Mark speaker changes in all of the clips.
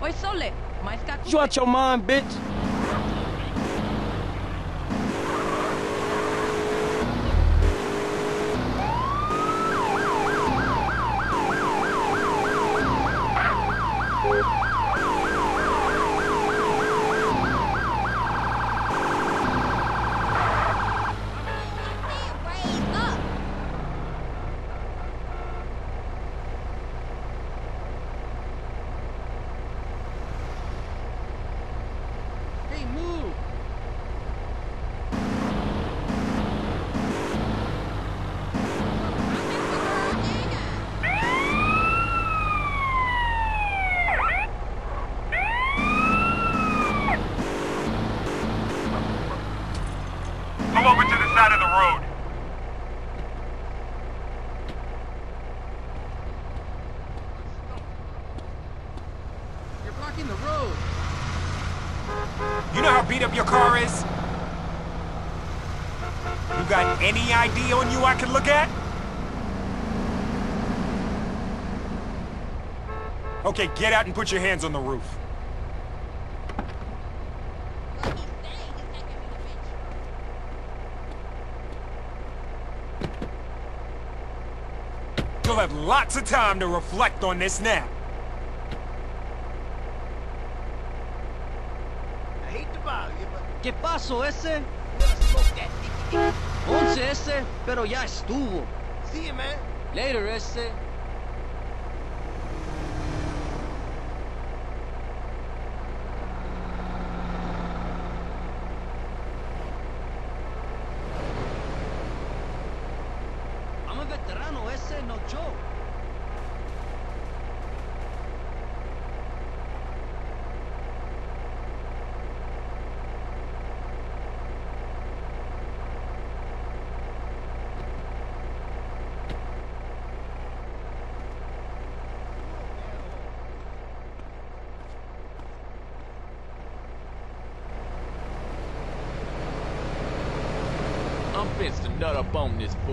Speaker 1: You out your mind, bitch?
Speaker 2: Come over to the side of the road.
Speaker 3: You're blocking the road.
Speaker 2: You know how beat up your car is? You got any ID on you I can look at? Okay, get out and put your hands on the roof. You'll have lots of time to reflect on this now.
Speaker 4: I hate to bother you, but
Speaker 1: ¿Qué pasó ese?
Speaker 4: let's smoke that.
Speaker 1: 11 ese, pero ya estuvo.
Speaker 4: See you, man.
Speaker 1: Later ese. I'm a veterano ese, no joke.
Speaker 5: I'm fixed to nut up on this fool.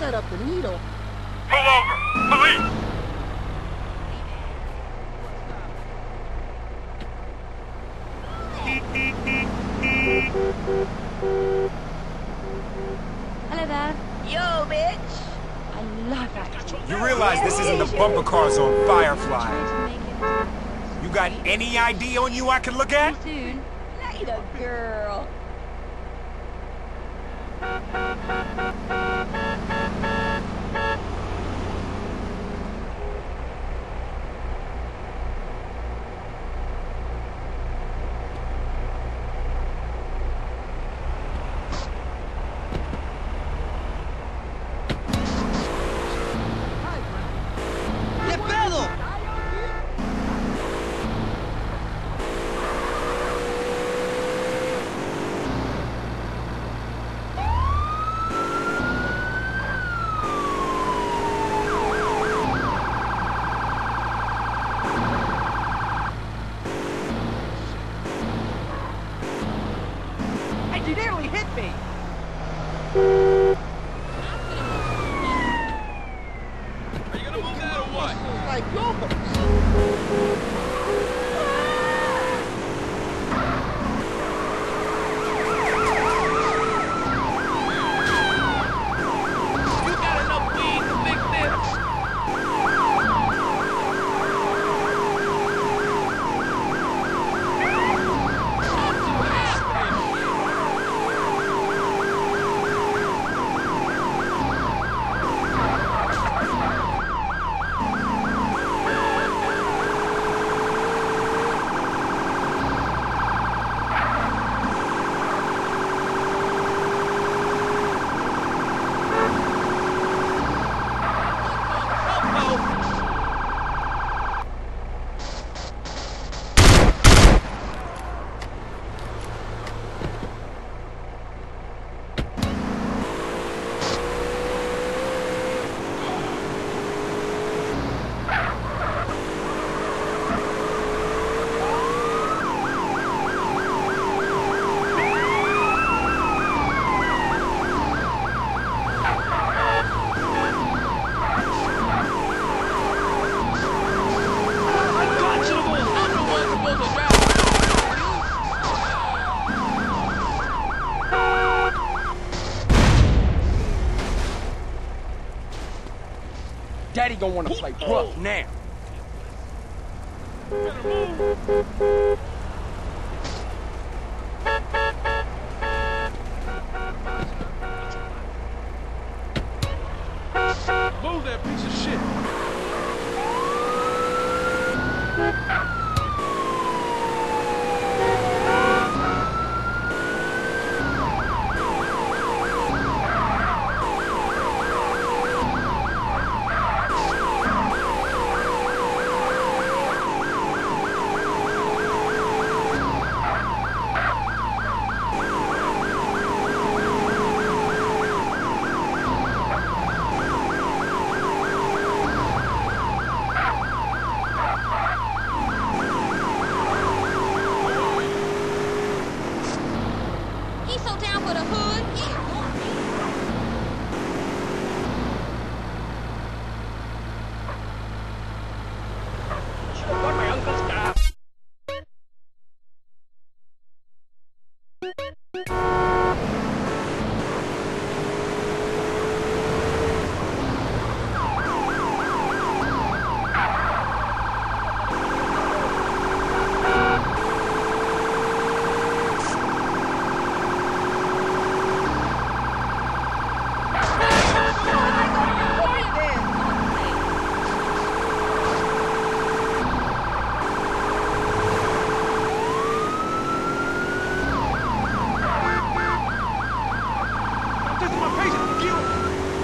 Speaker 6: set up the needle.
Speaker 2: Pull over! Police!
Speaker 7: Hello there.
Speaker 4: Yo, bitch!
Speaker 7: I love that.
Speaker 2: You realize this isn't the bumper cars on Firefly.
Speaker 7: Try to make it as
Speaker 2: You got any ID on you I can look at?
Speaker 7: soon.
Speaker 4: Later, girl.
Speaker 1: ¿Qué pedo?
Speaker 3: Hey, you nearly hit me!
Speaker 5: Are you gonna move that or what?
Speaker 6: Like yours.
Speaker 5: You got enough weed to fix this?
Speaker 3: Daddy gonna wanna play rough now.
Speaker 8: Move that piece of shit.
Speaker 7: He's so down for the hood. He ignored me.
Speaker 8: This is my patient. Kill him.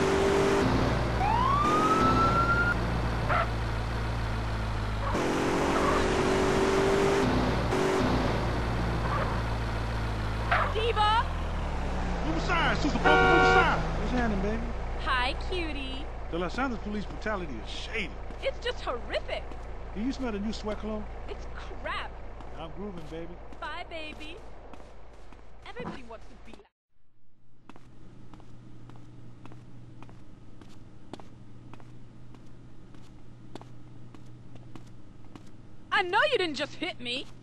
Speaker 7: Diva!
Speaker 8: Move aside, Susan Boca, move aside. What's happening, baby?
Speaker 7: Hi, cutie.
Speaker 8: The Los Santos police brutality is shady.
Speaker 7: It's just horrific.
Speaker 8: Do you smell the new sweat cologne?
Speaker 7: It's crap.
Speaker 8: I'm grooving, baby.
Speaker 7: Bye, baby. Everybody wants to be like. I know you didn't just hit me.